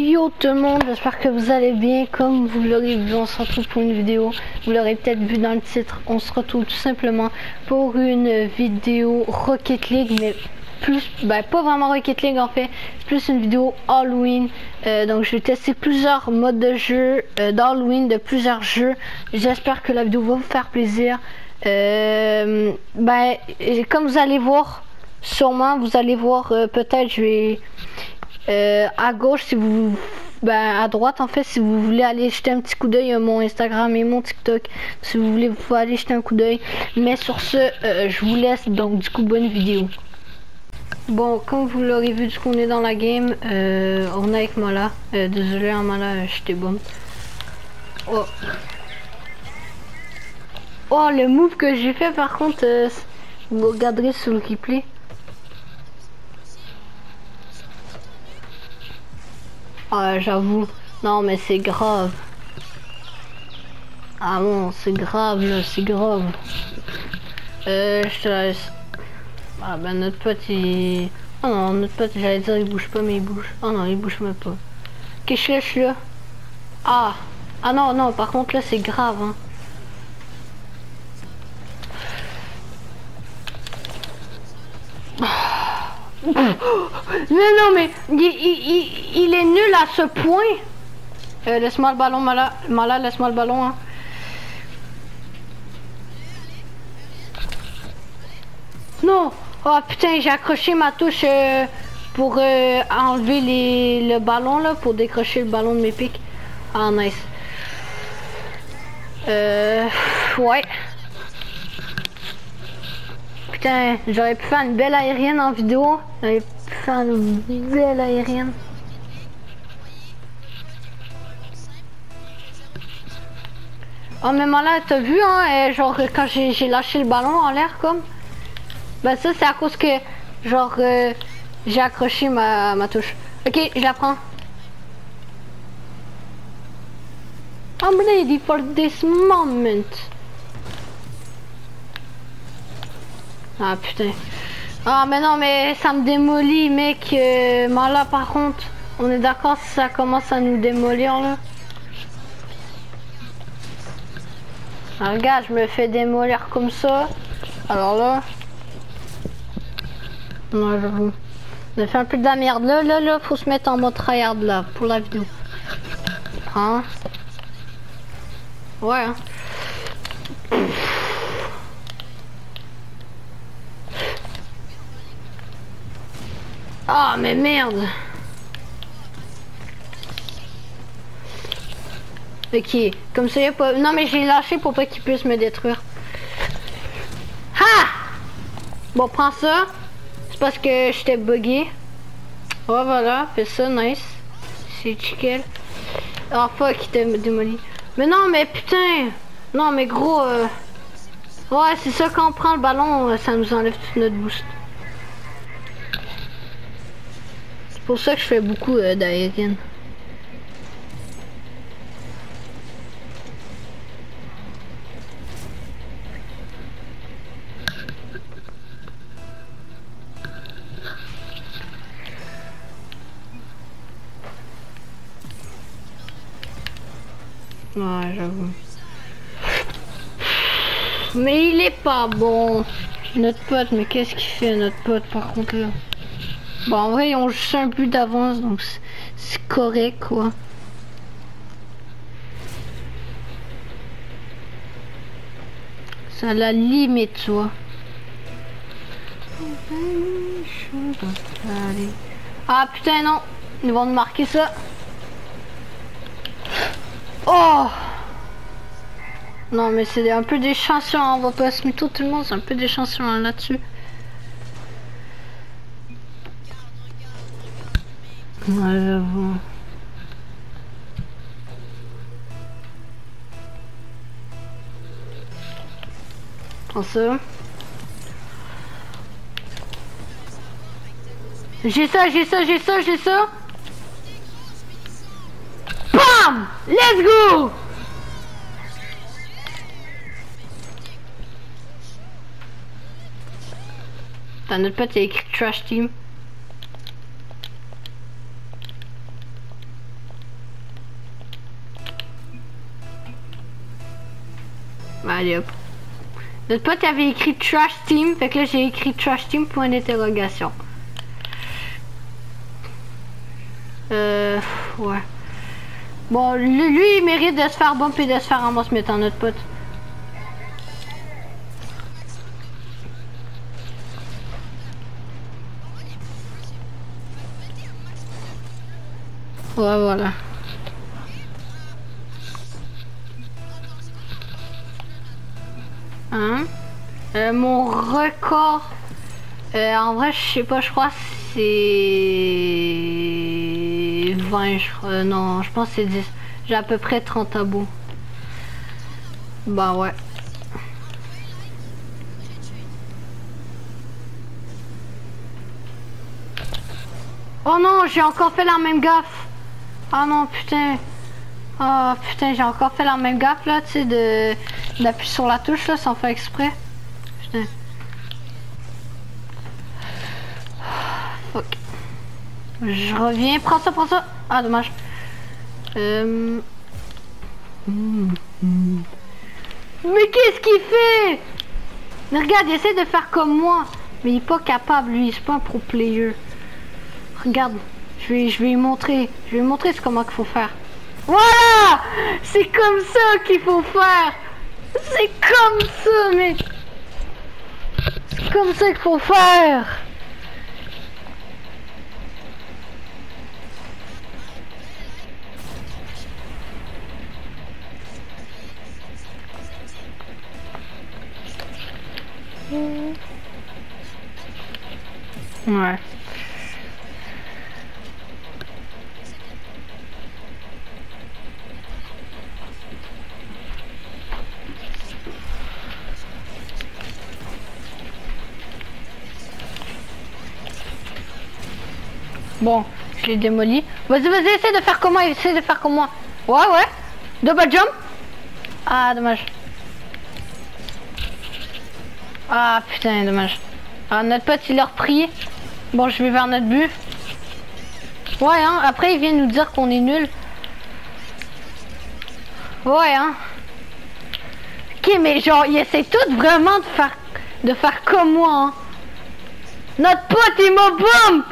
Yo tout le monde, j'espère que vous allez bien. Comme vous l'aurez vu, on se retrouve pour une vidéo. Vous l'aurez peut-être vu dans le titre. On se retrouve tout simplement pour une vidéo Rocket League, mais plus, pas vraiment Rocket League en fait. C'est plus une vidéo Halloween. Donc je vais tester plusieurs modes de jeu d'Halloween, de plusieurs jeux. J'espère que la vidéo va vous faire plaisir. Comme vous allez voir, sûrement vous allez voir, peut-être je vais à gauche, si vous à droite en fait, si vous voulez aller jeter un petit coup d'œil à mon Instagram et mon TikTok, si vous voulez, vous pouvez aller jeter un coup d'œil. Mais sur ce, je vous laisse, donc du coup bonne vidéo. Bon, comme vous l'aurez vu, du coup on est dans la game. On est avec Mala. Désolé hein, Mala, j'étais bonne. Oh. Oh, le move que j'ai fait par contre, vous regarderez sur le replay. Ah, j'avoue. Non, mais c'est grave. Ah non, c'est grave, là, c'est grave. Je te laisse. Ah ben, notre pote, il... Oh non, notre pote, j'allais dire, il bouge pas, mais il bouge. Oh non, il bouge même pas. Qu'est-ce que je suis là? Ah. Ah non, non, par contre, là, c'est grave, hein. Non, mais il est nul à ce point. Laisse-moi le ballon, Mala, laisse-moi le ballon. Hein. Non. Oh putain, j'ai accroché ma touche pour enlever le ballon là, pour décrocher le ballon de mes pics. Ah nice. Ouais. Putain, j'aurais pu faire une belle aérienne en vidéo. J'aurais pu faire une belle aérienne. Oh mais là, t'as vu hein, genre quand j'ai lâché le ballon en l'air comme. Ben ça c'est à cause que genre j'ai accroché ma touche. Ok, je la prends. I'm ready for this moment. Ah putain. Ah mais non mais ça me démolit mec. Là par contre, on est d'accord si ça commence à nous démolir là. Ah, regarde, je me fais démolir comme ça. Alors là. Non, j'avoue. On a fait un peu de la merde. Là, faut se mettre en mode tryhard là pour la vidéo. Hein? Ouais. Hein. Ah, mais merde. Ok, comme ça y a pas... Non mais j'ai lâché pour pas qu'il puisse me détruire. Ha! Bon, prends ça. C'est parce que j'étais bugué. Oh voilà, fais ça, nice. C'est chicken. Oh fuck, il t'a démoli. Mais non, mais putain. Non mais gros... Ouais, c'est ça, quand on prend le ballon, ça nous enlève tout notre boost. C'est pour ça que je fais beaucoup d'aérienne. Ouais, j'avoue. Mais il est pas bon. Notre pote, mais qu'est-ce qu'il fait notre pote par contre là? Bon, en vrai, on joue un but d'avance, donc c'est correct quoi. C'est à la limite, tu vois. Ah putain, non. Ils vont nous marquer ça. Oh! Non, mais c'est un peu des chansons, hein. On va pas se mytho tout le monde, c'est un peu des chansons hein, là-dessus. Ouais, j'avoue. Prends ça. J'ai ça. BAM! Let's go! T'as notre pote, il a écrit Trash Team. Allez hop. Notre pote avait écrit Trash Team, fait que là j'ai écrit Trash Team point d'interrogation. Ouais. Bon, lui il mérite de se faire bump et de se faire ramasser mettant notre pote. Ouais, voilà. Hein? Mon record, en vrai, je sais pas, je crois c'est 20, non, je pense que c'est 10. J'ai à peu près 30 abos. Bah ouais. Oh non, j'ai encore fait la même gaffe. Ah non, putain. Oh putain, j'ai encore fait la même gaffe là, tu sais, d'appuyer sur la touche là sans faire exprès. Putain. Fuck. Je reviens, prends ça, prends ça. Ah, dommage. Mais qu'est-ce qu'il fait? Mais regarde, il essaie de faire comme moi. Mais il est pas capable, lui, c'est pas un pro player. Regarde, je vais lui montrer. Je vais lui montrer comment qu'il faut faire. Voilà! C'est comme ça qu'il faut faire! C'est comme ça, mais... C'est comme ça qu'il faut faire! Ouais. Bon, je l'ai démoli. Vas-y, vas-y, essaie de faire comme moi, essaie de faire comme moi. Ouais, ouais. Double jump. Ah, dommage. Ah, putain, dommage. Ah, notre pote, il a repris. Bon, je vais vers notre but. Ouais, hein. Après, il vient nous dire qu'on est nul. Ouais, hein. Ok, mais genre, il essaie tout vraiment de faire comme moi, hein. Notre pote, il m'a bombe.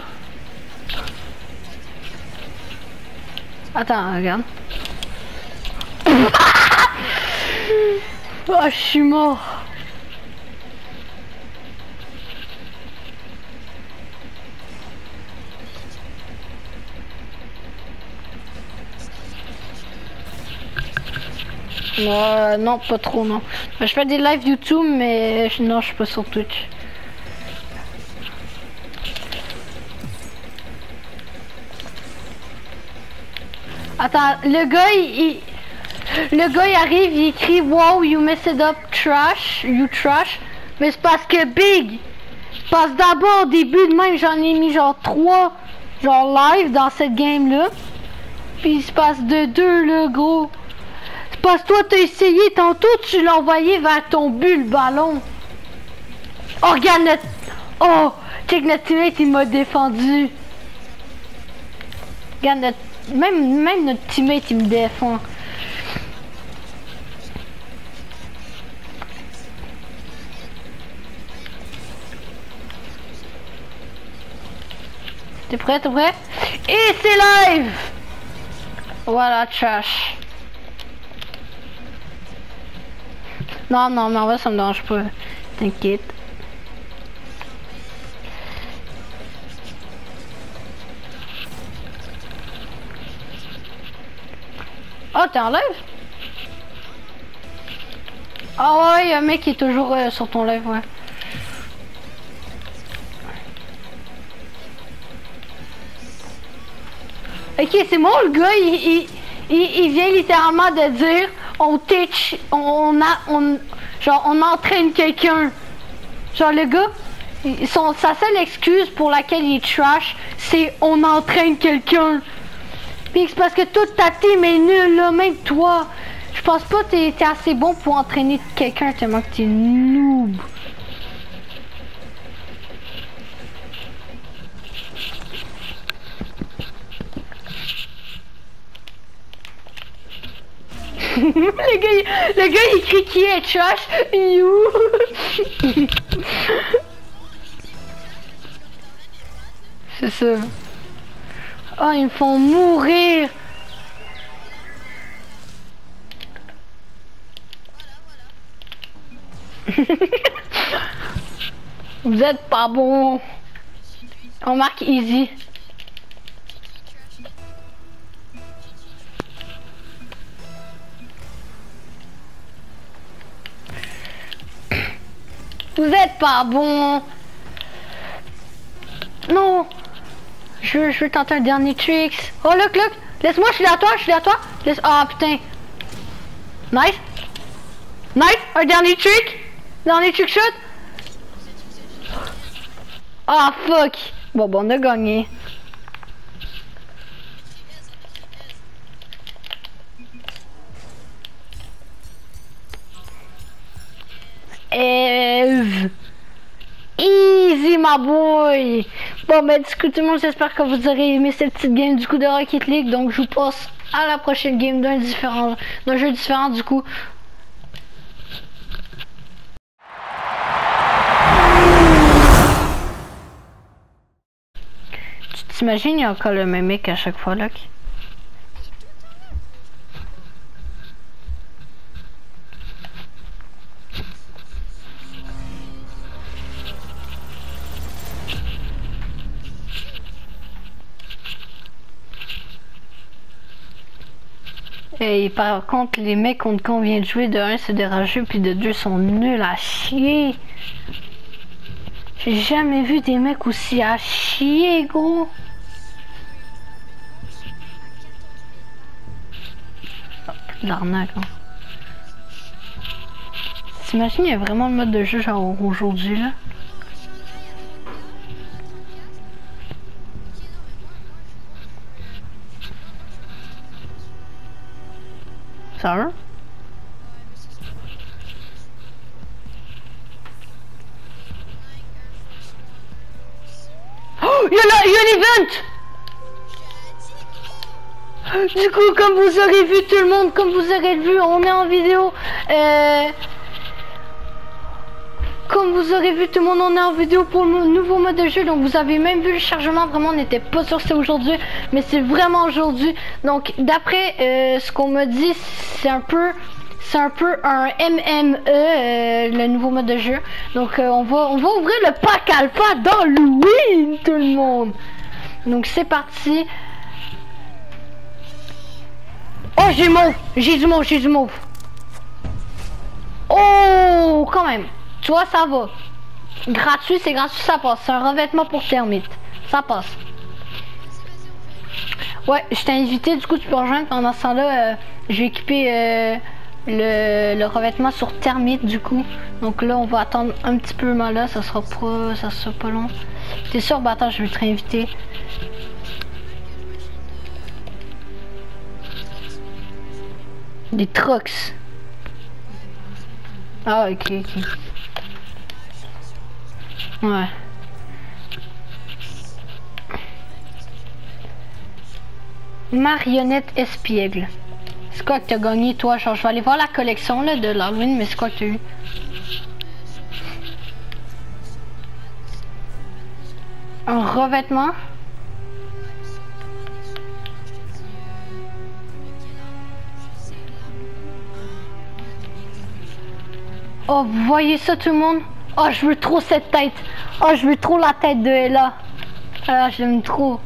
Attends, regarde. Oh, je suis mort. Non, pas trop, non. Je fais des lives YouTube, mais non, je suis pas sur Twitch. Attends, le gars il arrive, il écrit wow, you messed up, trash, you trash. Mais c'est parce que big. Parce d'abord, au début de même, j'en ai mis genre 3 genre live dans cette game là. Puis il se passe de 2 le gros. C'est parce que toi t'as essayé tantôt, tu l'as envoyé vers ton but le ballon. Oh regarde notre... Oh, check notre teammate, il m'a défendu. Regarde notre... Même notre teammate il me défend. T'es prêt, t'es prêt? Et c'est live! Voilà, trash. Non, non, mais en vrai, ça me dérange pas. T'inquiète. Oh, t'es en live? Ah ouais, y a un mec qui est toujours sur ton live, ouais. Ok, c'est bon, le gars, il vient littéralement de dire, on teach, genre, on entraîne quelqu'un. Genre, le gars, sa seule excuse pour laquelle il est trash, c'est on entraîne quelqu'un. Puis c'est parce que toute ta team est nulle, là, même toi. Je pense pas que t'es assez bon pour entraîner quelqu'un tellement que t'es noob. le gars il crie qui est trash. You. C'est ça. Oh, ils me font mourir. Vous êtes pas bon. On marque easy. Vous êtes pas bon. Non. Je veux tenter un dernier trick. Oh look, look. Laisse-moi, je suis à toi, Laisse... Ah putain. Nice. Nice. Un dernier trick. Dernier trick shot. Ah fuck. Bon, on a gagné. Eve. Easy my boy. Bon ben du coup tout le monde, j'espère que vous aurez aimé cette petite game du coup de Rocket League. Donc je vous passe à la prochaine game d'un jeu différent du coup. Tu t'imagines, il y a encore le même mec à chaque fois là. Et par contre, les mecs contre qui on vient de jouer, de 1 c'est des rageux, puis de 2 sont nuls à chier. J'ai jamais vu des mecs aussi à chier, gros. Oh, l'arnaque, hein. T'imagines, il y a vraiment le mode de jeu genre aujourd'hui, là. Ça va? Oh, il y a un event! Du coup, comme vous aurez vu tout le monde, comme vous aurez vu, on est en vidéo. Comme vous aurez vu tout le monde, on est en vidéo pour le nouveau mode de jeu. Donc vous avez même vu le chargement, vraiment on n'était pas sûr que c'est aujourd'hui, mais c'est vraiment aujourd'hui. Donc d'après ce qu'on m'a dit, c'est un peu un MME, le nouveau mode de jeu. Donc on va ouvrir le pack alpha d'Halloween, tout le monde. Donc c'est parti. Oh, j'ai du mauve. Oh, quand même. Tu vois, ça va. Gratuit, c'est gratuit, ça passe. C'est un revêtement pour termites. Ça passe. Ouais, je t'ai invité, du coup, tu peux rejoindre. Pendant ce temps-là, je vais équiper le revêtement sur termites, du coup. Donc là, on va attendre un petit peu, mais là, ça sera pas long. T'es sûr? Bah attends, je vais te réinviter. Des trucks. Ah, ok. Ouais. Marionnette espiègle. C'est quoi que t'as gagné, toi? Genre, je vais aller voir la collection là, de l'Halloween, mais c'est quoi que t'as eu? Un revêtement? Oh, vous voyez ça, tout le monde? Oh, je veux trop cette tête. Oh, je veux trop la tête de Ella. Ah, je l'aime trop.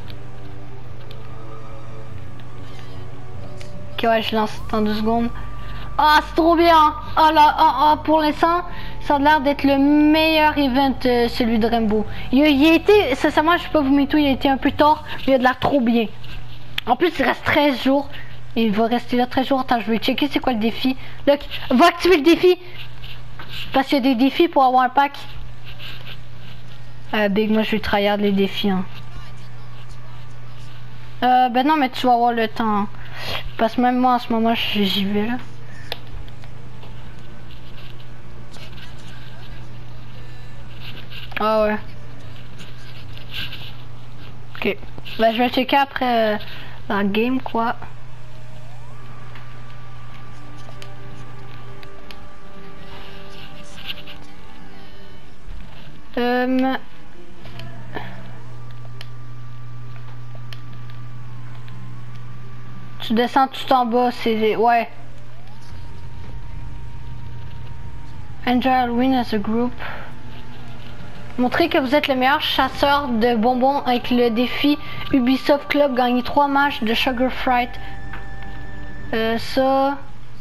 Ok, ouais, je lance dans 2 secondes. Ah, c'est trop bien. Ah là, pour l'instant, ça a l'air d'être le meilleur event, celui de Rainbow. Il a été, sincèrement, je peux pas vous mettre tout, il a été un peu tard, mais il a de l'air trop bien. En plus, il reste 13 jours. Il va rester là 13 jours. Attends, je vais checker c'est quoi le défi. Là, va activer le défi. Parce qu'il y a des défis pour avoir un pack. Big, moi je vais tryhard les défis. Hein. Ben non, mais tu vas avoir le temps. Hein. Parce que même moi en ce moment, j'y vais là. Ah ouais. Ok. Ben je vais checker après la game quoi. Tu descends tout en bas, c'est... Ouais. Enjoy Halloween as a group. Montrez que vous êtes le meilleur chasseur de bonbons avec le défi Ubisoft Club. Gagnez 3 matchs de Sugar Fright. Ça...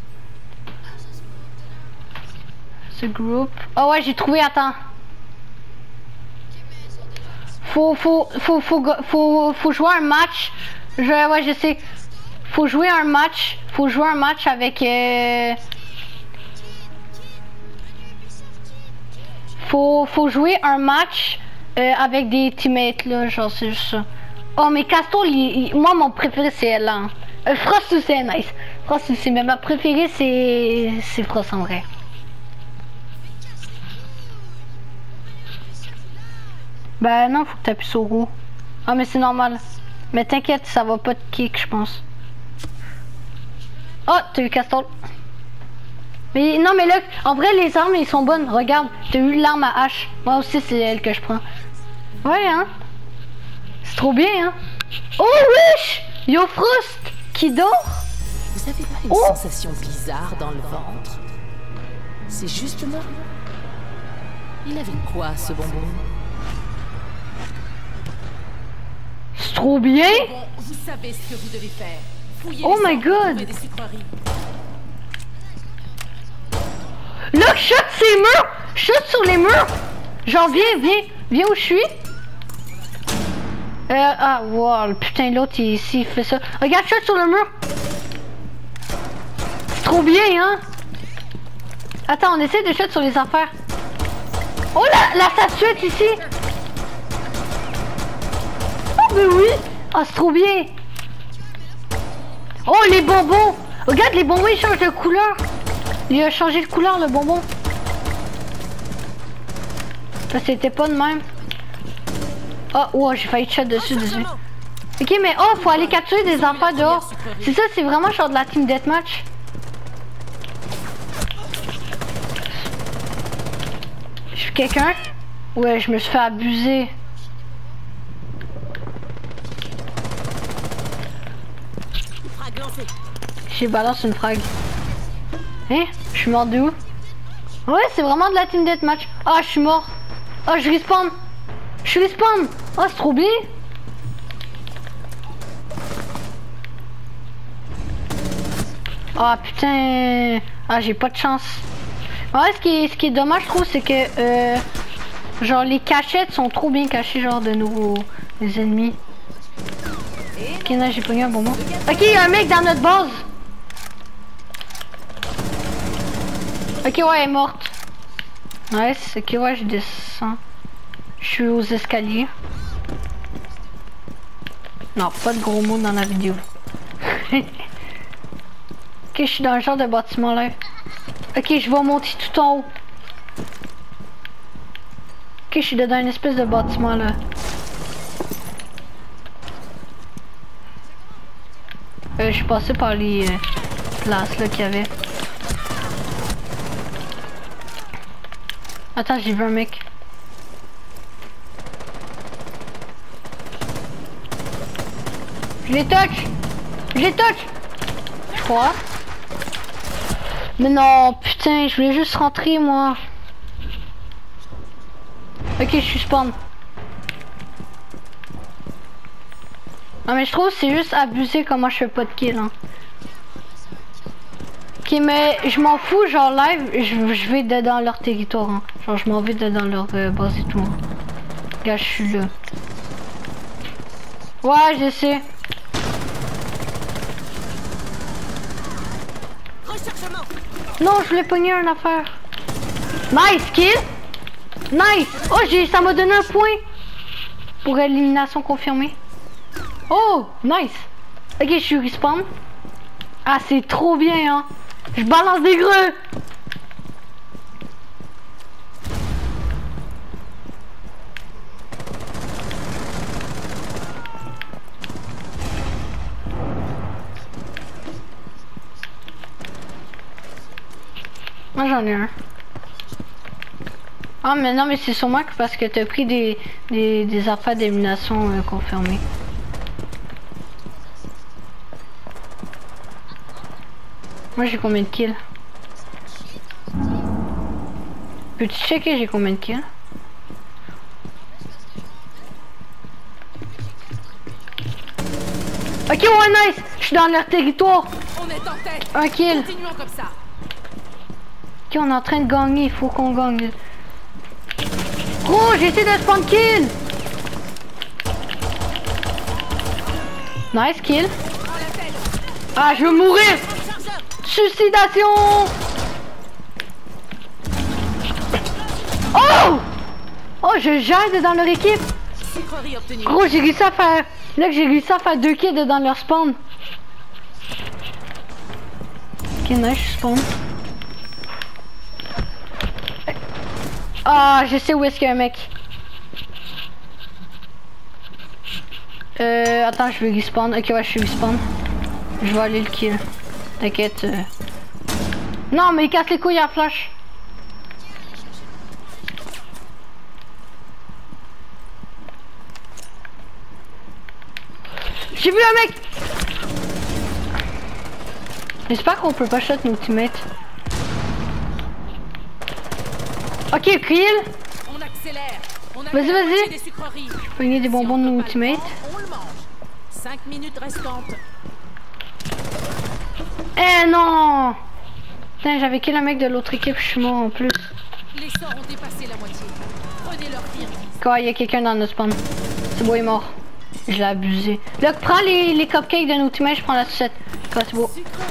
Ce groupe... Oh ouais, j'ai trouvé, attends. Faut jouer un match. Ouais, je sais. Faut jouer un match avec... Faut jouer un match avec des teammates là, genre c'est juste ça. Oh mais Castor, moi mon préféré c'est elle là. Frost aussi c'est nice. Frost aussi, mais ma préférée c'est Frost en vrai. Ben non, faut que t'appuies sur roue. Ah mais c'est normal. Mais t'inquiète, ça va pas te kick je pense. Oh, t'as eu Castor. Mais non mais là, en vrai les armes ils sont bonnes, regarde, t'as eu l'arme à hache. Moi aussi c'est elle que je prends. Ouais hein. C'est trop bien hein. Oh wesh. Yo Frost qui dort. Vous avez pas une sensation bizarre dans le ventre? C'est juste moi. Il avait quoi ce bonbon? C'est trop bien. Bon, vous savez ce que vous devez faire. Fouillez Oh my god. des sucreries. Là, shot ces murs! Shot sur les murs! Genre, viens où je suis. Ah, wow, putain, l'autre, il fait ça. Regarde, shot sur le mur! C'est trop bien, hein? Attends, on essaie de shot sur les affaires. Oh, la statuette ici! Oh, mais oui! Ah, c'est trop bien! Oh, les bonbons! Regarde, les bonbons, ils changent de couleur! Il a changé de couleur le bonbon. Ça c'était pas de même. Oh, wow, j'ai failli shot dessus. Ok, mais oh, faut aller capturer des affaires dehors. C'est ça, c'est vraiment genre de la team deathmatch. Je suis quelqu'un? Ouais, je me suis fait abuser. J'ai balance une frag. Hein? Je suis mort de où? Ouais, c'est vraiment de la team deathmatch. Ah, je suis mort. Ah, je respawn. Je respawn. Ah, c'est trop bien. Ah, putain. Ah, j'ai pas de chance. Ouais, ce qui est dommage, je trouve, c'est que... genre, les cachettes sont trop bien cachées, genre, de nouveaux ennemis. Ok, là, j'ai pogné un bonbon. Ok, il y a un mec dans notre base. Ok, ouais, elle est morte. Nice, ok, ouais, je descends. Je suis aux escaliers. Non, pas de gros mots dans la vidéo. Ok, je suis dans le genre de bâtiment là. Ok, je vais monter tout en haut. Ok, je suis dans une espèce de bâtiment là. Je suis passé par les places là qu'il y avait. Attends, j'ai vu un mec. Je les touch! Je les touch! Je crois. Mais non, putain, je voulais juste rentrer moi. Ok, je suis spawn. Non mais je trouve que c'est juste abusé comment je fais pas de kill hein. Ok mais je m'en fous genre live, je vais dans leur territoire hein. Genre je m'en vais dans leur base et tout hein. Là je suis là. Ouais je sais. Non je voulais pogner une affaire. Nice kill. Nice. Oh ça m'a donné un point. Pour élimination confirmée. Oh, nice. Ok, je suis respawn. Ah, c'est trop bien, hein. Je balance des greux. Moi, j'en ai un. Ah mais non mais c'est sûrement que parce que t'as pris des affaires d'élimination confirmées. Moi j'ai combien de kills? Peux-tu checker j'ai combien de kills? Ok ouais nice! Je suis dans leur territoire! On est en tête. Un kill! Continuons comme ça. Ok on est en train de gagner, il faut qu'on gagne. Oh j'ai essayé de spawn kill! Nice kill! Ah je veux mourir! Suicidation! Oh! Oh je gère dans leur équipe! Sucrerie obtenue. Gros j'ai réussi à faire... Là que j'ai réussi à faire 2 kills dans leur spawn. Ok nice je spawn. Ah je sais où est-ce qu'il y a un mec. Attends je vais respawn. Ok ouais je suis respawn. Je vais aller le kill. T'inquiète. Non mais il casse les couilles à flash. J'ai vu un mec. J'espère qu'on peut pas shot nos teammates. Ok kill. On accélère. Vas-y vas-y. Des sucreries. Pogner des bonbons de nos teammates. On le mange. 5 minutes restantes. Eh non. Putain j'avais kill un mec de l'autre équipe, je suis mort en plus. Les sorts ont dépassé la moitié. Prenez leur tir. Quoi, il y a quelqu'un dans notre spawn. C'est beau, il est mort. Je l'ai abusé. Là, prends les cupcakes de nos teammates, je prends la sucette. Quoi, c'est beau.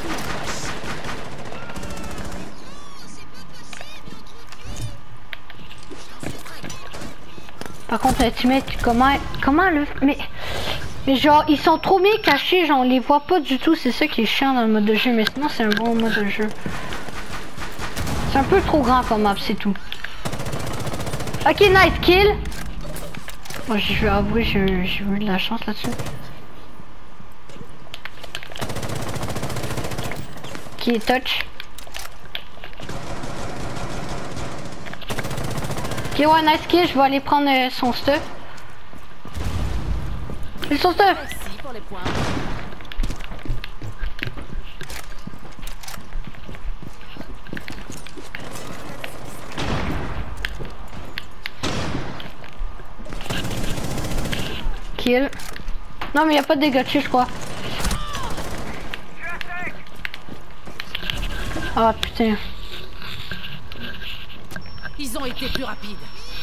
Par contre, les teammates, comment le... Mais genre, ils sont trop bien cachés, genre, on les voit pas du tout. C'est ça qui est chiant dans le mode de jeu, mais sinon, c'est un bon mode de jeu. C'est un peu trop grand comme map, c'est tout. Ok, nice kill. Moi, je vais avouer, j'ai eu de la chance là-dessus. Qui est touch. Ok, ouais, nice kill. Je vais aller prendre son stuff. Et son stuff. Merci pour les points. Kill. Non mais y a pas de dégâts dessus je crois. Ah putain. Ils ont été plus rapides.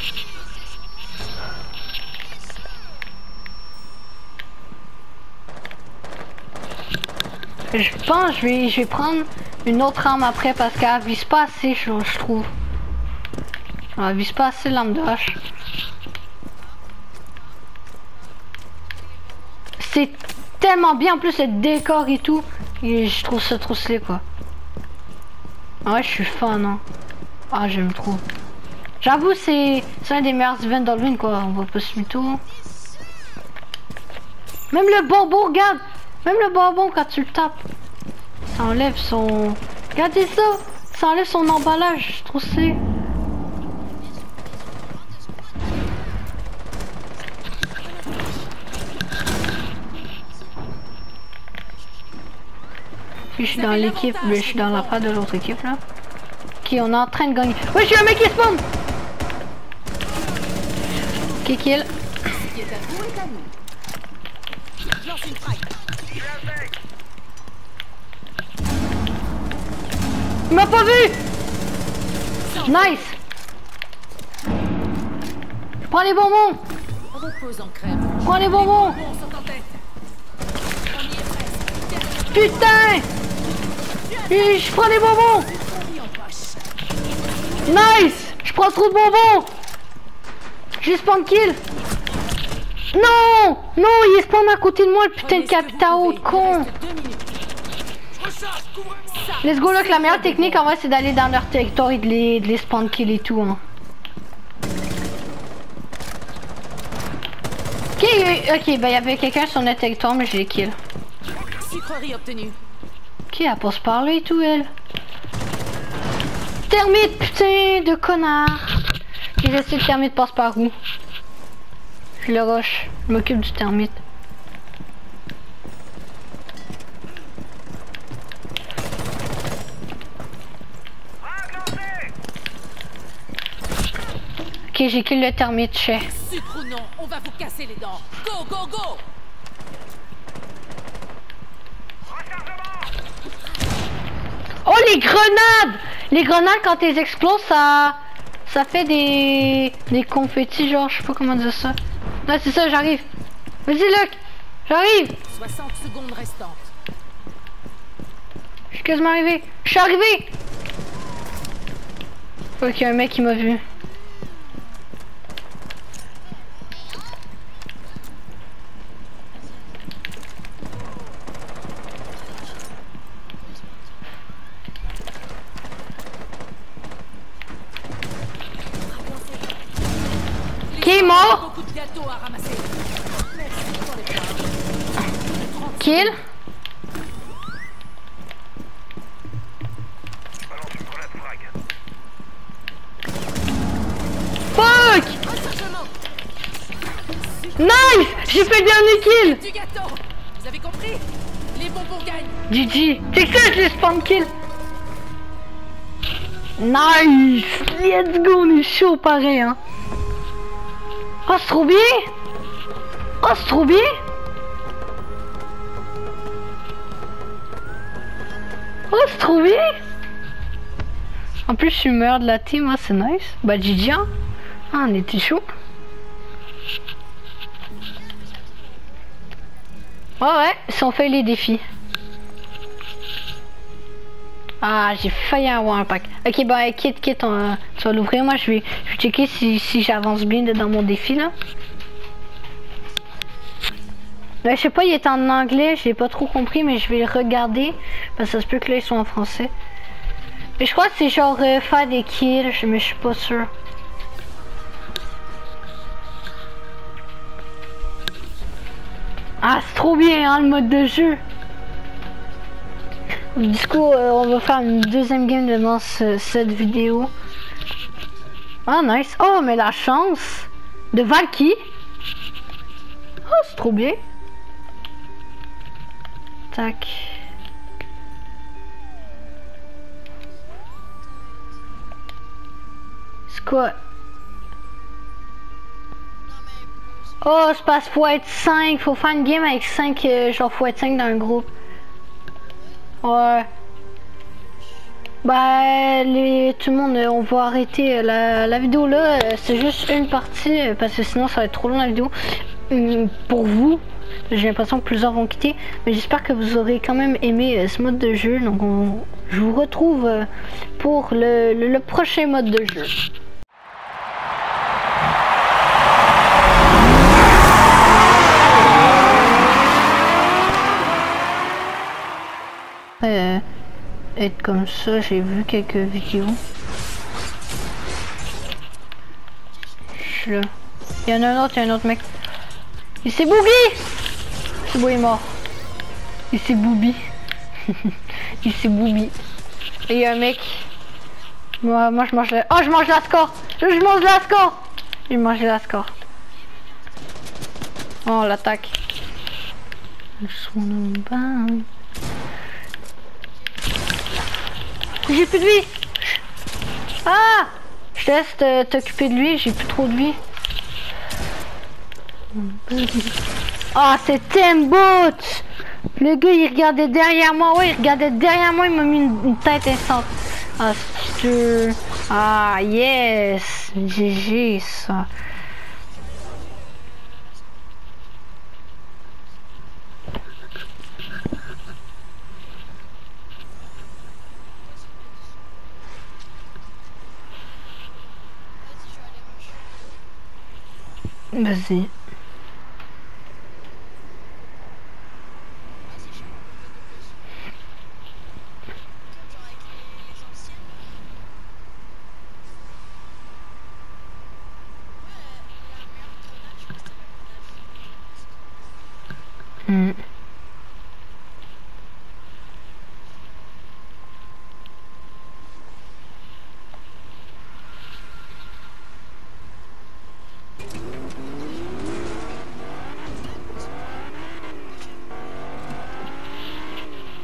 Je pense je vais prendre une autre arme après parce qu'elle vise pas assez je trouve. Elle vise pas assez l'arme de hache. C'est tellement bien en plus le décor et tout. Et je trouve ça trop stylé quoi. Ah ouais je suis fan hein. Ah j'aime trop. J'avoue c'est un des meilleurs events d'Halloween quoi. On va pas se mytho. Même le bonbon regarde. Même le bonbon quand tu le tapes. Ça enlève son... Regardez ça. Ça enlève son emballage. Je trouve stylé. Je suis dans l'équipe, mais je suis dans la part de l'autre équipe là. Ok, on est en train de gagner. Ouais, j'ai un mec qui spawn. Ok, kill. Il m'a pas vu. Nice. Je prends les bonbons. Repose en crème. Je prends les bonbons. Putain. Et je prends les bonbons. Nice. Je prends trop de bonbons. J'ai spawn kill. Non. Non, il spawn à côté de moi, le putain de capitao de con. Let's go, là, que la meilleure technique en vrai c'est d'aller dans leur territoire et de les spawn kill et tout hein. Ok, bah il y avait quelqu'un sur notre territoire mais je l'ai kill. Sucrerie obtenue. Ok, elle passe par là et tout elle. Termite putain de connard. Et je sais le termite passe par où. Je le rush. Je m'occupe du termite. Ok, j'ai kill le termite, chez. Sucre ou non, on va vous casser les dents. Go, go, go! Oh, les grenades! Les grenades, quand elles explosent, ça fait des confettis, genre, je sais pas comment dire ça. Là, c'est ça, j'arrive. Vas-y, Luc! J'arrive! 60 secondes restantes. Je suis quasiment arrivé. Je suis arrivé! Ok, un mec qui m'a vu. Qui est mort? Beaucoup de gâteaux à ramasser. Merci pour les pains. Kill? Fuck! Nice! J'ai fait le dernier kill! Du gâteau! Vous avez compris? Les bonbons gagnent! GG! C'est que ça, je les spawn kill! Nice! Let's go, on est chaud pareil, hein! Oh, c'est trop bien! Oh, c'est trop bien! Oh, c'est trop bien! En plus, je suis meilleur de la team, hein, c'est nice. Bah, GG, hein? Ah, on était chaud. Ouais, si on fait les défis. Ah, j'ai failli avoir un pack. Ok, bah, quitte, tu vas l'ouvrir. Moi, je vais checker si j'avance bien dans mon défi, là. Là, je sais pas, il est en anglais, j'ai pas trop compris, mais je vais le regarder. Parce que ça se peut que là, ils sont en français. Mais je crois que c'est genre faire des kills, mais je suis pas sûr. Ah, c'est trop bien, hein, le mode de jeu. Du coup, on va faire une deuxième game devant cette vidéo. Ah, nice. Oh, mais la chance de Valky. Oh, c'est trop bien. Tac. C'est quoi? Oh, c'est parce qu'il faut être 5. Faut faire une game avec 5. Genre, faut être 5 dans le groupe. Ouais. Bah, tout le monde, on va arrêter la vidéo là. C'est juste une partie parce que sinon ça va être trop long la vidéo. Pour vous, j'ai l'impression que plusieurs vont quitter. Mais j'espère que vous aurez quand même aimé ce mode de jeu. Donc, je vous retrouve pour le prochain mode de jeu. Être comme ça, j'ai vu quelques vidéos. Je suis là. Il y en a un autre mec. Il s'est booby. C'est beau, il est mort. Il s'est booby. Il s'est booby. Et il y a un mec. Moi je mange la... Oh, je mange la score. Je mange la score. Je mange la score. Oh, on l'attaque. J'ai plus de vie. Ah, je te laisse t'occuper de lui, j'ai plus trop de vie. Ah, c'est Timbot. Le gars, il regardait derrière moi. Ouais, il regardait derrière moi, il m'a mis une tête instant. Ah, c'est... Ah, yes. GG, ça. Vas-y.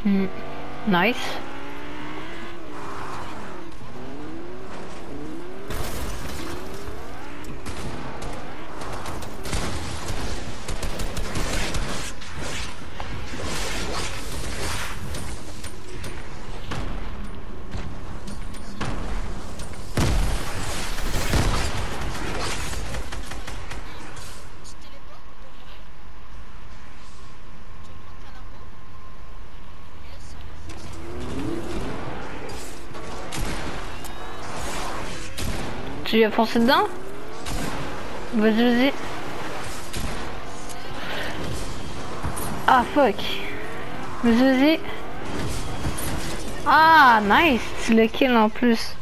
Nice. Tu lui as foncé dedans? Vas-y, vas-y. Ah, fuck. Vas-y, vas-y. Ah, nice. Tu le kill en plus.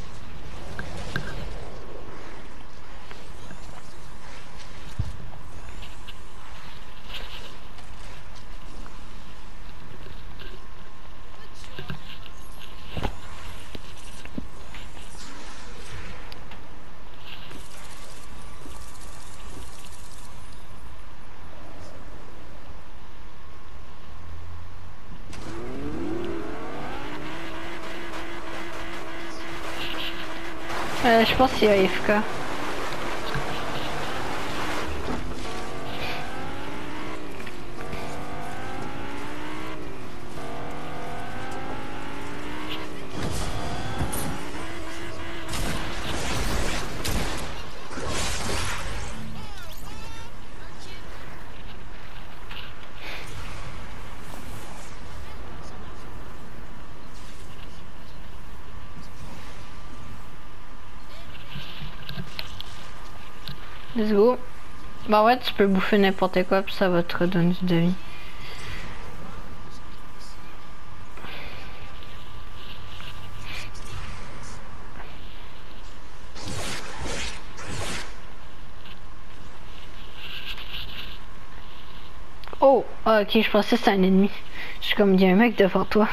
Je pense qu'il y a AFK. Let's go. Bah ouais, tu peux bouffer n'importe quoi puis ça va te redonner de vie. Oh, ah, ok, je pensais que c'était un ennemi. Je suis comme, il y a un mec devant toi.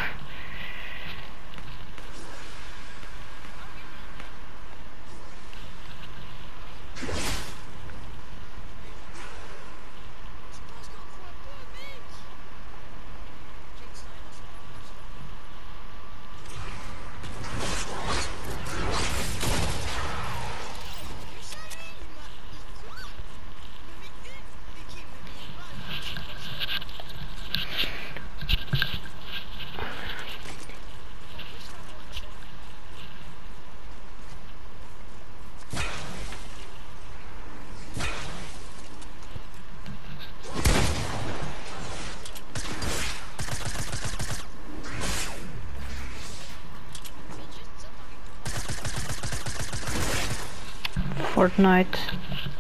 Fortnite.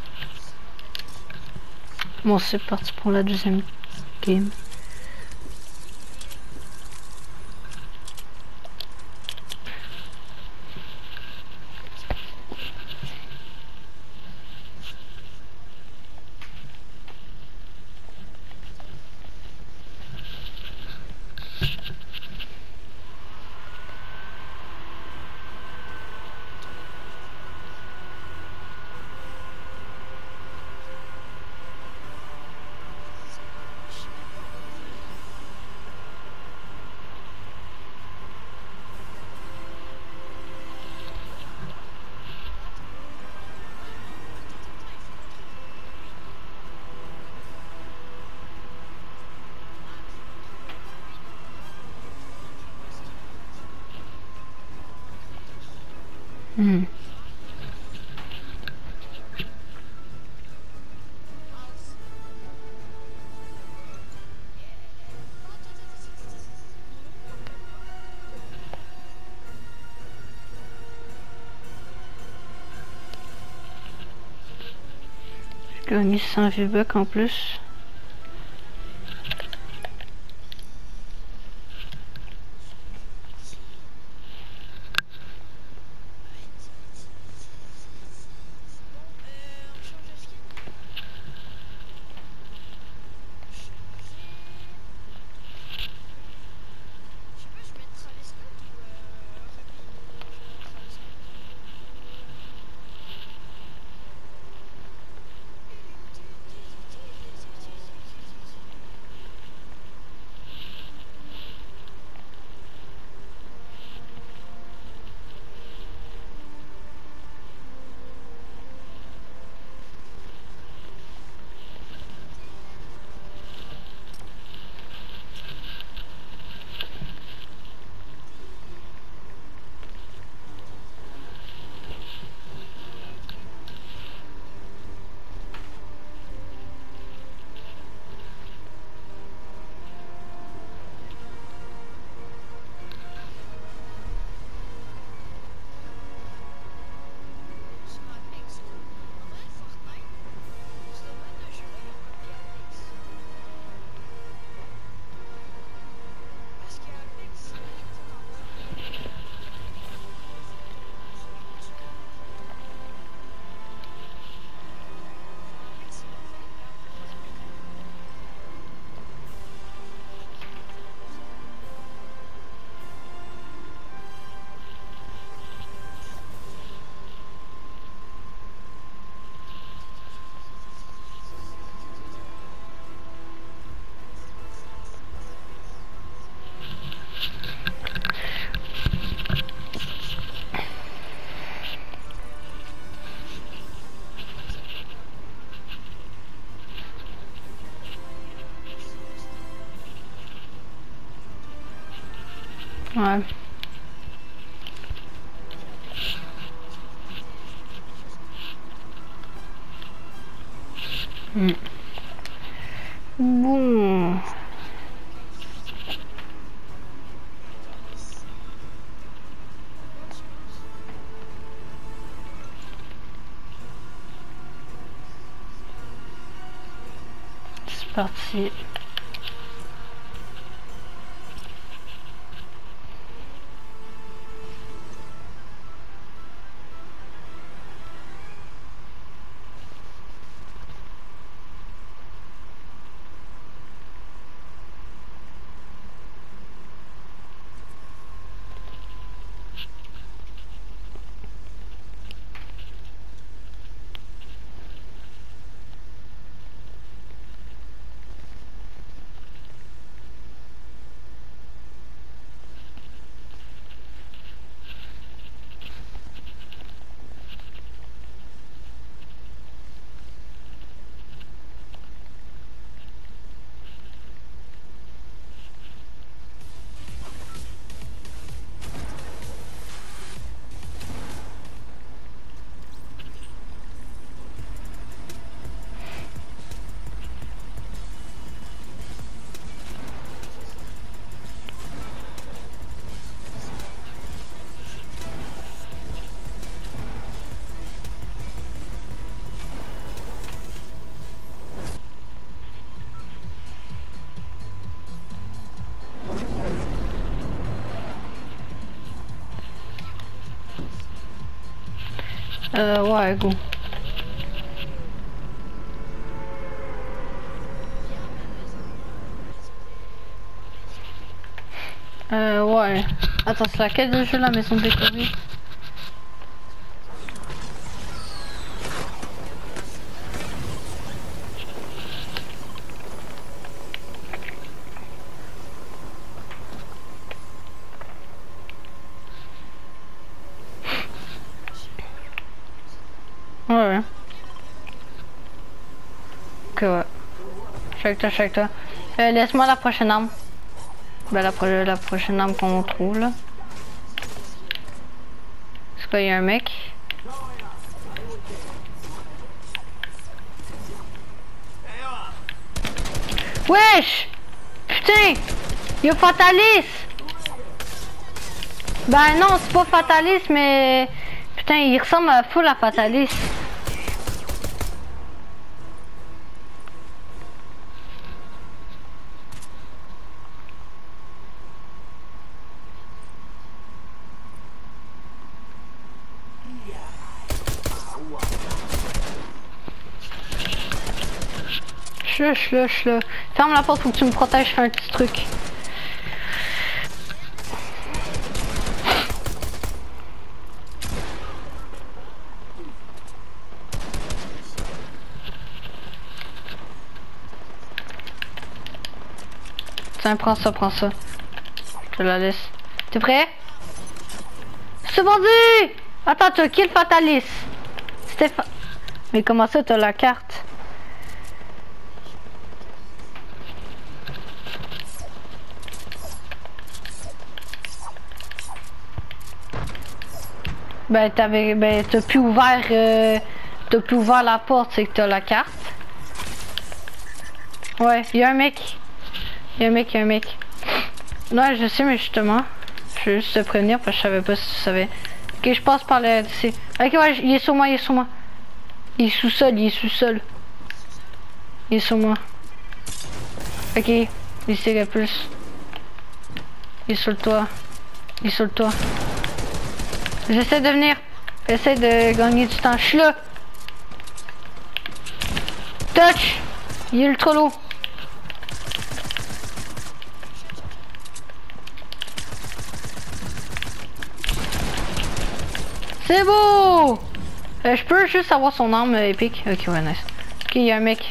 Bon, c'est parti pour la deuxième game. J'ai gagné 100 V-Bucks en plus. Ouais. Bon. C'est parti. Ouais, go. Ouais. Attends, c'est laquelle de jeu, la maison décorée? Ouais. Ok, ouais. Check toi. Laisse-moi la prochaine arme. Ben, la prochaine arme qu'on trouve, là. C'est quoi, il y a un mec? Wesh! Putain! Y'a Fatalis! Ben non, c'est pas Fatalis, mais... Putain, il ressemble à full à Fatalis. Je ferme la porte, faut que tu me protèges, je fais un petit truc. Tiens, prends ça. Je te la laisse. T'es prêt? C'est vendu! Attends, tu as kill Fatalis. Mais comment ça, t'as la carte? Ben t'as plus ouvert la porte, c'est que t'as la carte. Ouais, il y a un mec. Ouais, je sais, mais justement, je veux juste te prévenir parce que je savais pas si tu savais. Ok, je passe par le DC. Ok, ouais, il est sur moi. Il est sous-sol. Il est sur moi. Ok, il s'est plus. Il est sur le toit. J'essaie de venir. J'essaie de gagner du temps. Je suis là. Touch. Il est ultra lourd. C'est beau. Je peux juste avoir son arme épique. Ok, ouais, nice. Ok, il y a un mec.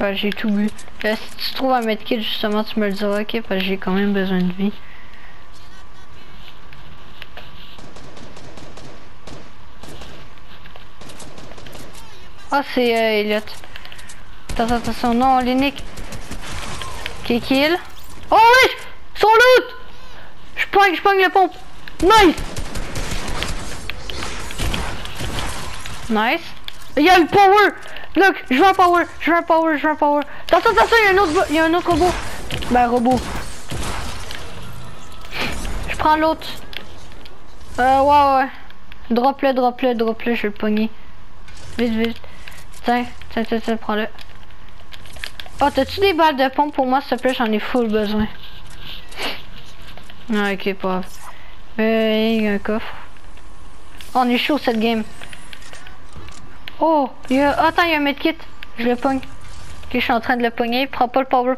Bah, j'ai tout bu. Là, si tu trouves un medkit, justement, tu me le diras, ok? Parce que j'ai quand même besoin de vie. Ah, c'est Elliot. Attention, non, les nick. Ok, kill. Oh oui! Son loot! Je pogne la pompe. Nice! Nice. Il y a le power! Look, je veux un power. Attention, il y a un autre robot. Ben, robot. Je prends l'autre. Ouais. Drop-le, je vais le pogner. Vite. Tiens, prends-le. Oh, t'as-tu des balles de pompe pour moi, s'il te plaît? J'en ai full besoin. Ah, ok, pas grave. Il y a un coffre. Oh, on est chaud cette game. Oh, attends, il y a un medkit. Je le pogne. Ok, je suis en train de le pogner. Prends pas le power.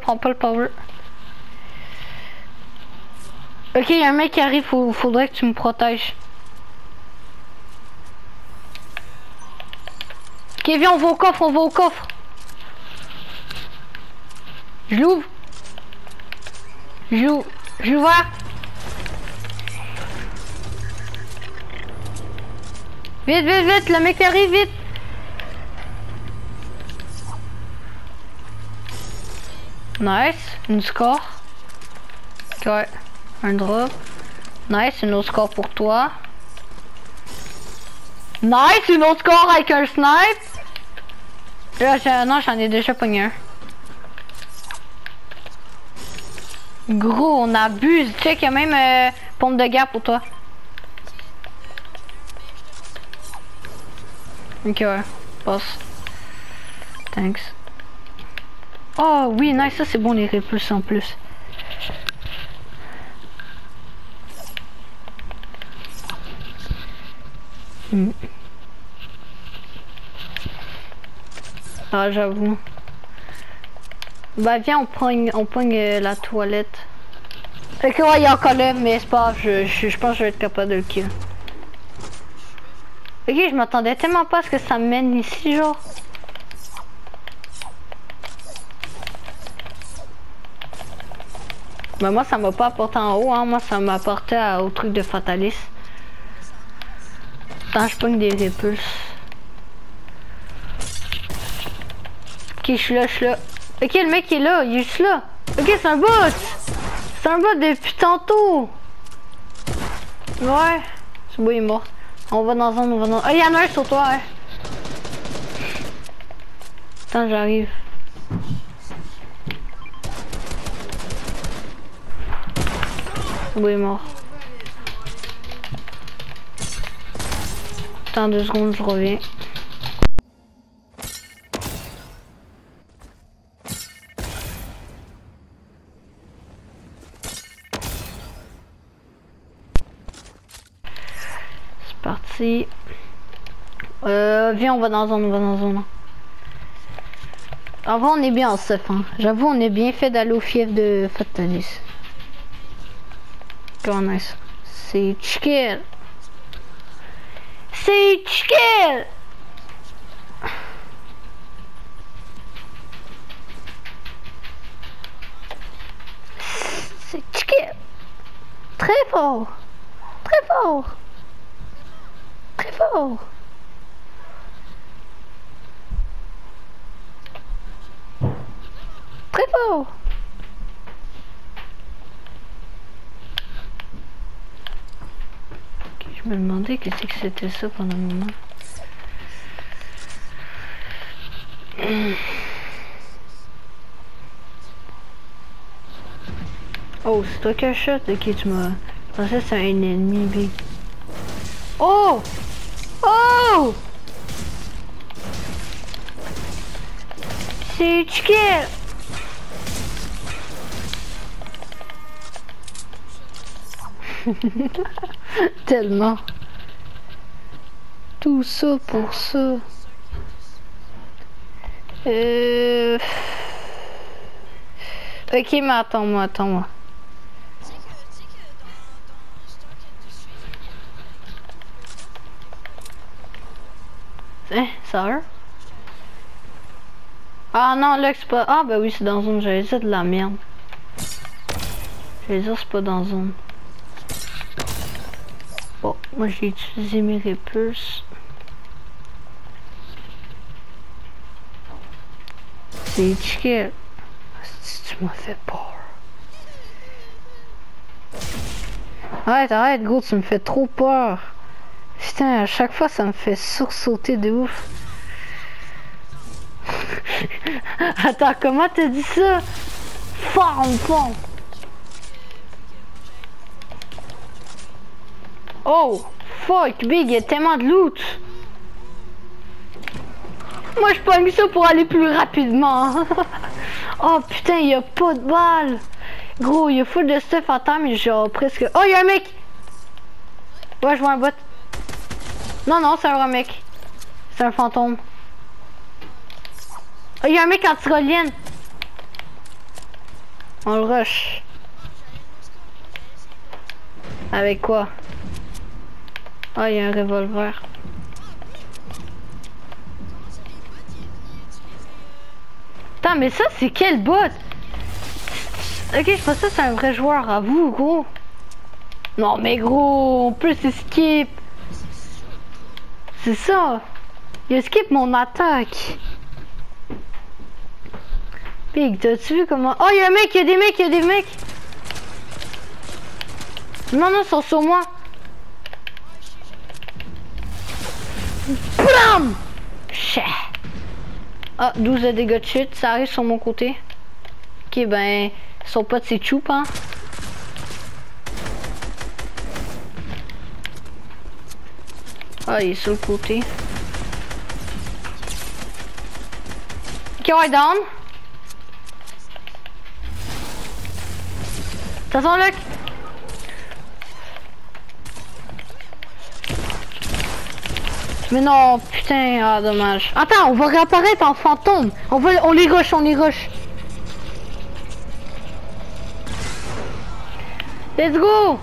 Ok, il y a un mec qui arrive. Faudrait que tu me protèges. Ok, viens, on va au coffre. Je l'ouvre. J'ouvre. Vite, le mec arrive, vite. Nice, une score. Ouais, un drop. Nice, une autre score pour toi. Nice, une autre score avec un snipe. Là, non, j'en ai déjà pogné un. Gros, on abuse. Check, il y a même pompe de guerre pour toi. Ok, ouais, passe. Thanks. Oh oui, nice, ça c'est bon les repulses en plus. Ah, j'avoue. Bah viens, on pogne la toilette. Fait que ouais, il y a encore là, mais c'est pas grave, je pense que je vais être capable de le kill. Ok, je m'attendais tellement pas à ce que ça mène ici, genre. Mais moi, ça m'a pas apporté en haut, hein. Moi, ça m'a apporté au truc de Fatalis. Attends, je pogne des repulses. Ok, je suis là. Ok, le mec est là, il est juste là. Ok, c'est un bot. C'est un bot depuis tantôt. Ouais. C'est bon, il est mort. On va dans un, Ah, il y en a un sur toi, hein. Attends, j'arrive. C'est bon, il est mort. Attends 2 secondes, je reviens. C'est parti. Viens, on va dans zone, Avant, on est bien en stuff, hein. J'avoue, on est bien fait d'aller au fief de Fatalis. Oh, nice. C'est chill. C'est chill. C'est chill. Très fort. Très fort. Très fort. Très fort. Je me demandais qu'est-ce que c'était ça pendant un moment. Oh, c'est toi qui as shot? Ok, tu m'as... Je pensais que c'est un ennemi, big. Oh! Oh! C'est chicken! Tellement. Tout ça pour ça. Ok, mais attends-moi. Hein, ça va? Ah non, là c'est pas... Ah bah oui, c'est dans zone, j'allais dire de la merde. J'allais dire c'est pas dans zone. Bon, moi j'ai utilisé mes repulses. C'est étiquette. Si tu m'as fait peur. Arrête, gros, tu me fais trop peur. Putain, à chaque fois, ça me fait sursauter de ouf. Attends, comment t'as dit ça? Fond. Oh, fuck, Big, il y a tellement de loot. Moi, je pogne ça pour aller plus rapidement. Oh, putain, il y a pas de balles. Gros, il y a full de stuff à terre, mais genre presque... Oh, il y a un mec! Ouais, je vois un bot. Non, c'est un vrai mec. C'est un fantôme. Oh, il y a un mec en tyrolienne. On le rush. Avec quoi? Ah, il y a un revolver. Putain, mais ça, c'est quel bot? Ok, je pense que c'est un vrai joueur, à vous, gros. Non, mais gros, on peut skip. C'est ça. Il skip mon attaque. Big, t'as-tu vu comment... Oh, il y a un mec, il y a des mecs. Non, ils sont sur moi. Blam! Chais. Ah, 12 de dégâts de chute, ça arrive sur mon côté. Ok, ben, son pote c'est Choup, hein. Ah, il est sur le côté. Ok, ouais, down. Attention, Luc. Mais non, putain, ah, dommage. Attends, on va réapparaître en fantôme. On les rush. Let's go.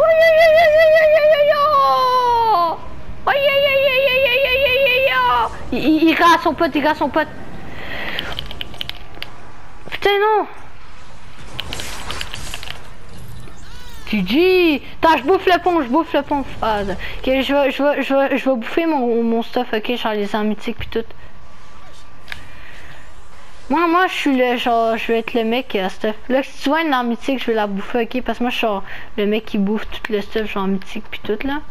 Il rate son pote, Putain, non. GG. Attends, je bouffe le pont. Ah, ok, je vais bouffer mon stuff, ok, genre les armes mythiques pis tout. Moi, je suis le genre, je vais être le mec stuff. Là, si tu vois une arme mythique, je vais la bouffer, ok, parce que moi, je suis genre le mec qui bouffe tout le stuff, genre mythique pis tout, là.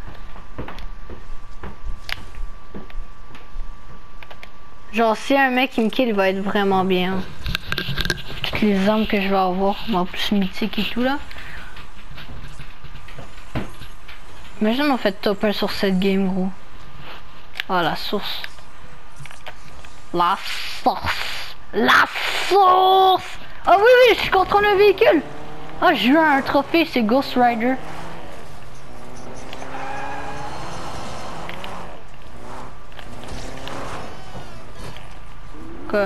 Genre, si un mec qui me kill, il va être vraiment bien. Toutes les armes que je vais avoir, en plus mythique et tout, là. Imagine on fait top 1 sur cette game, gros. Ah, la source. La source. Ah oui, je contrôle un véhicule. Ah, j'ai eu un trophée, c'est Ghost Rider. Quoi?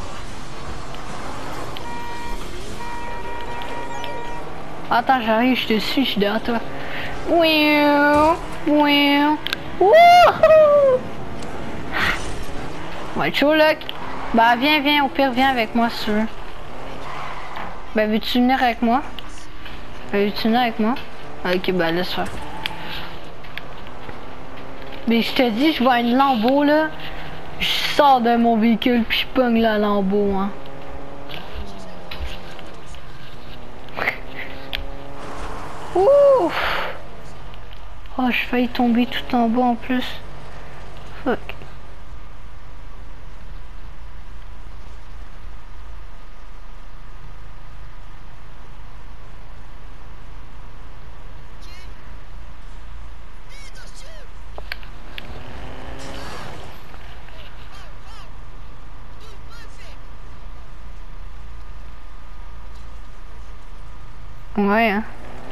Attends, j'arrive, je te suis, je suis derrière toi. Wouhou! Ouais, chaud, Luc. Bah, viens, au pire, viens avec moi, si tu veux. Ben, veux-tu venir avec moi? Ok, bah, laisse faire. Mais je te dis, je vois une lambeau, là. Je sors de mon véhicule, puis je pogne la lambeau, hein. Ouf! Oh, je failli tomber tout en bas en plus. Fuck. Ouais, hein.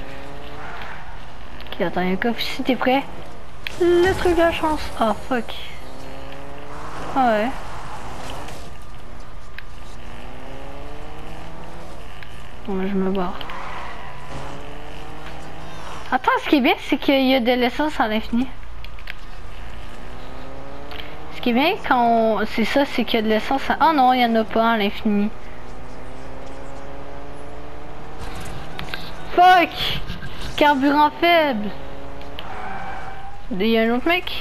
Ok, attends, il y a un coffre ici, t'es prêt? Le truc de la chance. Ah, fuck. Ah ouais. Bon, je me barre. Attends, ce qui est bien, c'est qu'il y a de l'essence à l'infini. qui est bien quand on... C'est ça, c'est qu'il y a de l'essence. Ah non, il y en a pas à l'infini. Fuck! Carburant faible. Il y a un autre mec?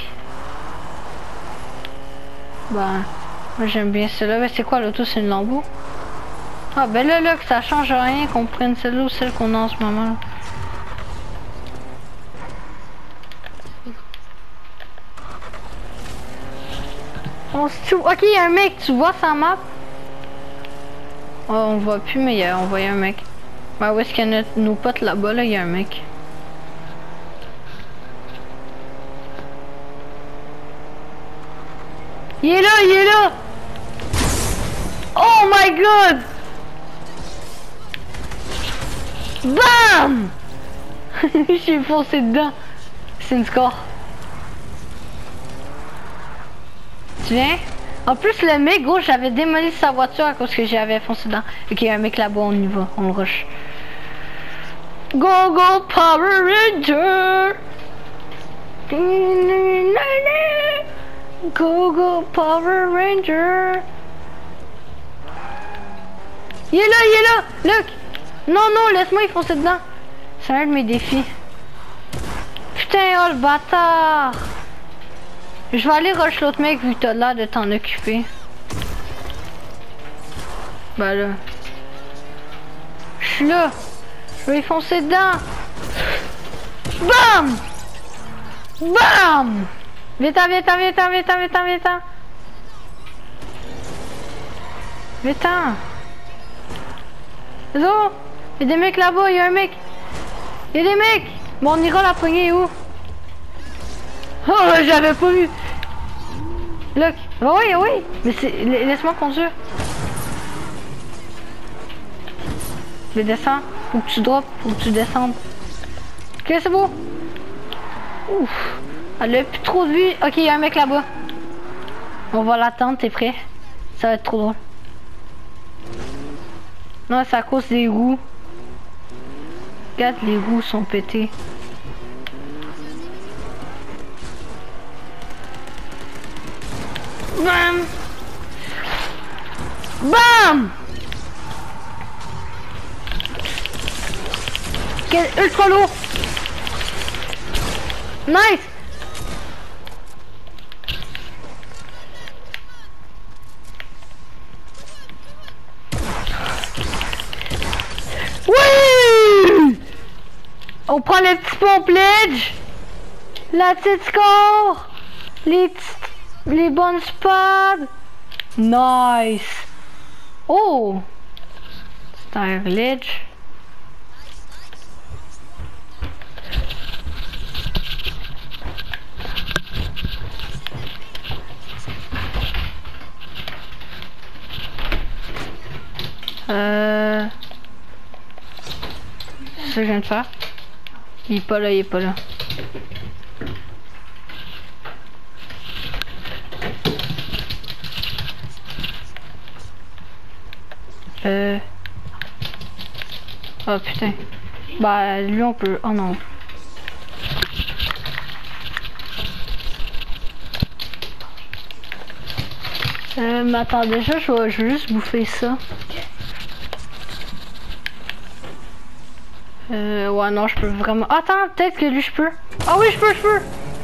Ben, moi j'aime bien celle-là. Ben, c'est quoi l'auto? C'est une Lambo? Ah ben là, que ça change rien qu'on prenne celle-là ou celle qu'on a en ce moment. Là. On se tue. Ok, il y a un mec, tu vois sa map? Oh, on voit plus, mais on voyait un mec. Ben, où est-ce qu'il y a nos potes là-bas? Là, il y a un mec. Il est là, il est là! Oh my god! BAM! J'ai foncé dedans. C'est une score. Tu viens? En plus, le mec, gros, j'avais démoli sa voiture à cause que j'avais foncé dedans. Ok, il y a un mec là-bas, on y va, on le rush. Go, go, Power Ranger! Go, go, Power Ranger! Il est là, Luc! Non, non, laisse-moi y foncer dedans. C'est un de mes défis. Putain, oh le bâtard! Je vais aller rush l'autre mec vu que t'as l'air de t'en occuper. Bah là. Je suis là. Je vais y foncer dedans. BAM! BAM! Viens-t'en, viens-t'en, viens-t'en, viens-t'en, viens-t'en, viens-t'en. Viens-t'en. Zo! Il y a des mecs là-bas, il y a un mec. Il y a des mecs! Bon, on ira la poignée où? Oh, j'avais pas vu. Look. Oh, oui, oui. Mais c'est... Laisse-moi conduire. Je descends. Faut que tu drops. Faut que tu descendes. Ok, c'est beau. Ouf. Elle a plus trop de vue. Ok, il y a un mec là-bas. On va l'attendre, t'es prêt? Ça va être trop drôle. Non, c'est à cause des roues. Regarde, les roues sont pétées. Bam! Bam! Quel ultra lourd! Nice! Oui! On prend le petit pont pledge, la petite score, les bonnes spots. Nice. Oh, c'est un glitch. C'est ce que je viens de faire. Il est pas là, il est pas là. Oh putain. Bah lui on peut... Oh non. Mais attends, déjà je vais juste bouffer ça. Ouais non, je peux vraiment... Attends, peut-être que lui je peux. Ah oui, je peux.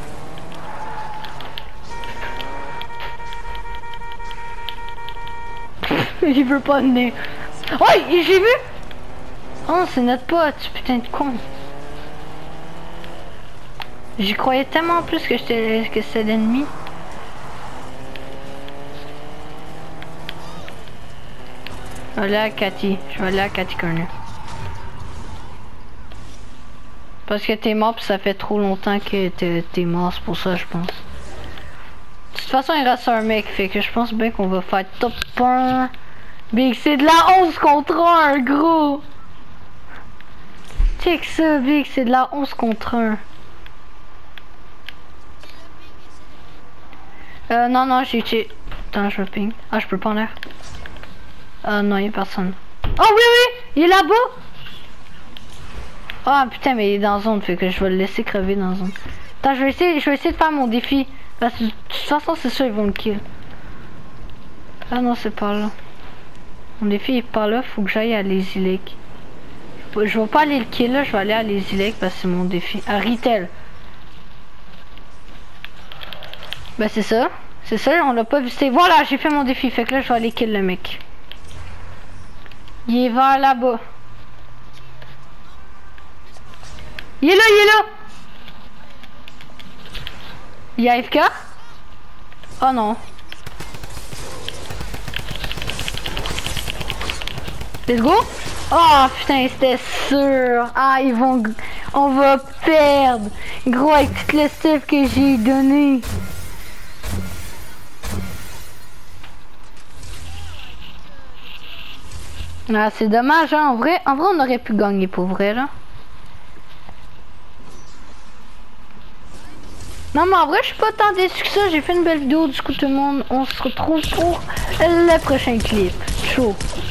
Il veut pas venir. Ouais, j'ai vu. Oh, c'est notre pote, putain de con. J'y croyais tellement plus que c'était l'ennemi. Je vais aller à Cathy. Corner. Parce que t'es mort pis ça fait trop longtemps que t'es mort, c'est pour ça je pense. De toute façon il reste un mec, fait que je pense bien qu'on va faire top 1. Big, c'est de la 11 contre 1, gros. Check ça, Big, c'est de la 11 contre 1. Non, j'ai checké. Attends, je ping. Ah, je peux pas en l'air. Non, y'a personne. Oh oui, il est là-bas. Ah putain, mais il est dans la zone, fait que je vais le laisser crever dans la zone. Attends, je vais essayer de faire mon défi. Parce que de toute façon, c'est sûr, ils vont le kill. Ah non, c'est pas là. Mon défi est par là, faut que j'aille à Lazy Lake. Je vais pas aller le kill là, je vais aller à Lazy Lake parce que c'est mon défi. À Retail. Ben c'est ça. C'est ça, on l'a pas visité. Voilà, j'ai fait mon défi, fait que là je vais aller kill le mec. Il est vers là-bas. Il est là, il est là. Il y a AFK? Oh non. Let's go. Oh putain, c'était sûr. Ah, ils vont... On va perdre. Gros, avec tout le stuff que j'ai donné. Ah, c'est dommage, hein. En vrai, on aurait pu gagner pour vrai, là. Non, mais en vrai, je suis pas tant déçu que ça. J'ai fait une belle vidéo. Du coup, tout le monde, on se retrouve pour le prochain clip. Chaud.